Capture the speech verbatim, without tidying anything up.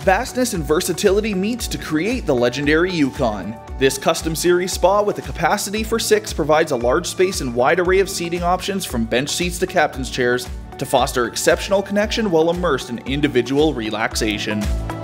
vastness and versatility meets to create the legendary Yukon. This custom series spa with a capacity for six provides a large space and wide array of seating options from bench seats to captain's chairs to foster exceptional connection while immersed in individual relaxation.